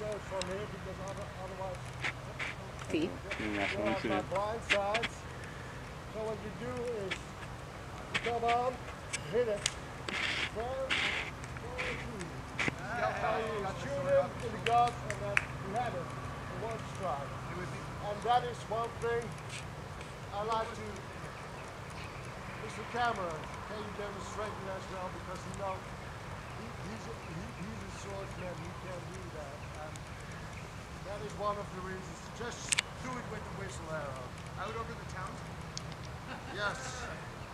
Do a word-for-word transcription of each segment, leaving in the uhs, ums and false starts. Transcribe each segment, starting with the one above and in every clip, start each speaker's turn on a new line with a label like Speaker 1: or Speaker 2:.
Speaker 1: approach from here because other, otherwise
Speaker 2: See?
Speaker 1: you'll have my blind sides. So what you do is you come on, hit it. Very, very easy. So you shoot him in the gut and then you have it in one strike. And that is one thing I like to, Mister Cameron, can you demonstrate it as well? Because you know, he, he's, a, he, he's a swordsman, he can do that. And that is one of the reasons. Just do it with the whistle arrow.
Speaker 3: Out over the town?
Speaker 1: Yes.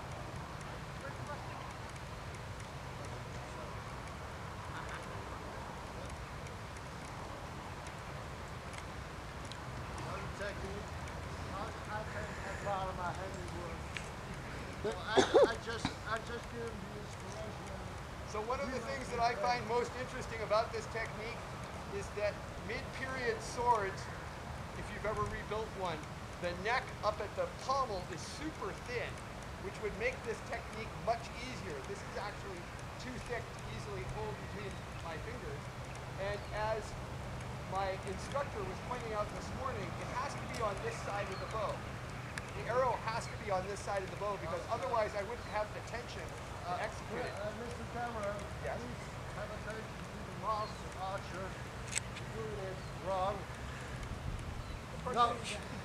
Speaker 1: Technique. I, I think that's part of my handiwork. Well, I, I just, I just give him the inspiration.
Speaker 3: So one of the things that I find most interesting about this technique is that mid-period swords, if you've ever rebuilt one, the neck up at the pommel is super thin, which would make this technique much easier. This is actually too thick to easily hold between my fingers. And as my instructor was pointing out this morning, it has to be on this side of the bow. The arrow has to be on this side of the bow because otherwise I wouldn't have the tension to
Speaker 1: Uh,
Speaker 3: execute it.
Speaker 1: uh, Mister Cameron,
Speaker 3: Yes.
Speaker 1: please have attention to the master archer. You're doing it wrong.
Speaker 3: The person-
Speaker 1: No.